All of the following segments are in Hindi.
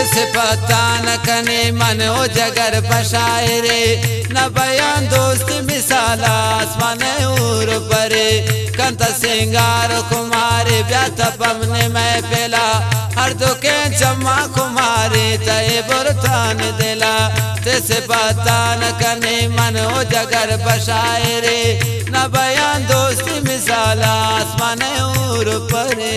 तिस पता न कने मन हो जगर पशायरे न बयान दोस्त मिसाल आसमान ऊर परे कंत सिंगार कुमारी ब्यात पमने मैं पेला हर दुखे चम्मा कुमारी तय बुरतान दिला तिस पता न कने मन हो जगर पशायरे न बयान दोस्त मिसाल आसमान ऊर परे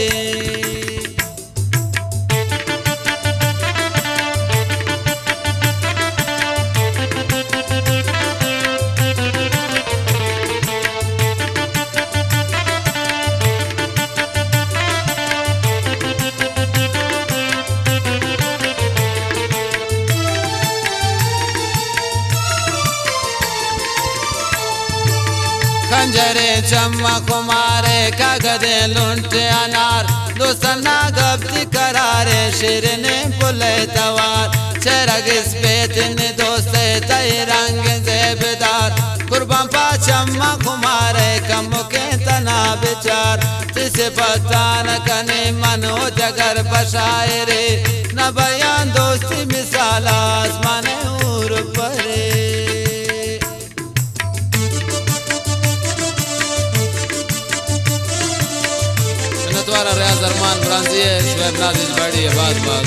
खंजरे चम्मा कुमारे कागदे लुंटे अनार दोस्तना गप्ती करारे शिरने पुले तवार चरग इस बेतने दोस्ते तय रंग जेबदार कुर्बान पा चम्मा कुमारे कम के तना विचार तिस पता न कने मनो जगर पशायरे न बयान दोस्ती मिसाल आसमान ऊर परे द्वारा रियाज अरमान ब्रांजी शुएब नाजिज बड़ी आबाद बाग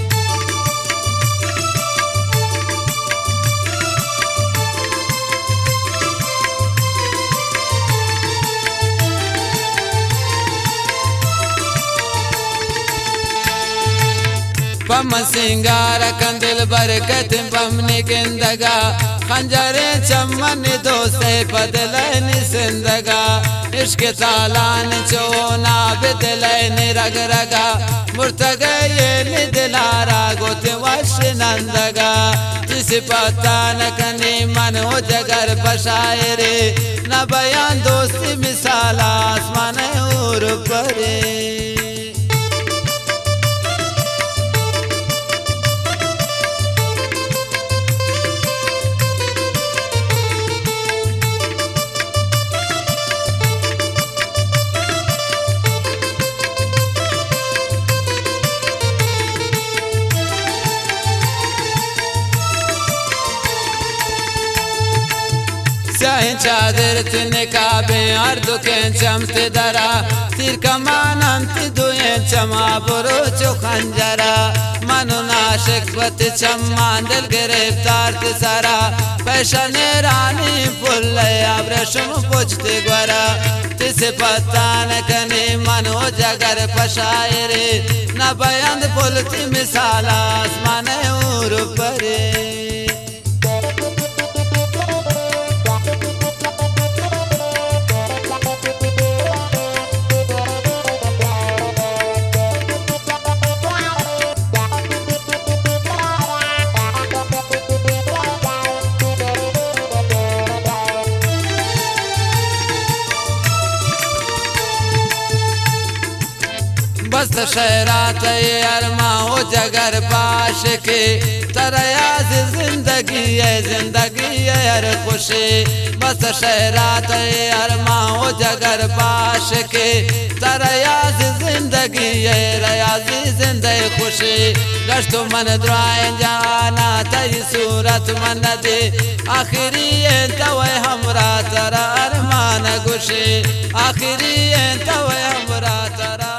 पम सिंगार कंदिल बरकत पमने किंदगा खंजरे चमन दोस्ते बदलन सिंदगा इश्क तालान चोना बदलन रग रगा मुर्तगये दिलारा गोत वश नंदगा जिस पता न कने मन हो जगर पशायरे न बयान दोस्ती मिसाल आसमान ऊर परे चादर तिने काबे और दुखे चमते दरा तीर कमान अंत दुए चमा बुरो चो खंजरा मनु नाशिक पत चम्मा दिल गिरफ्तार तिसारा पैशने रानी पुल्ले आब्रशम पुछते ग्वरा तिस पता न कने मनो जगर पशायरे न बयान पुलती मिसाल आसमान ऊर परे बस शहरात ये अरमा हो जगर पाश के तरयाज जिंदगी है हर खुशी बस शहरात ये अरमा हो जगर पाश के तरयाज जिंदगी है रयाजी जिंदगी खुशी गश्तो मन दुआएं जाना तई सूरत मन दे आखिरी तवे हमरा तरा अरमान गुशी आखिरी तवे हमरा तरा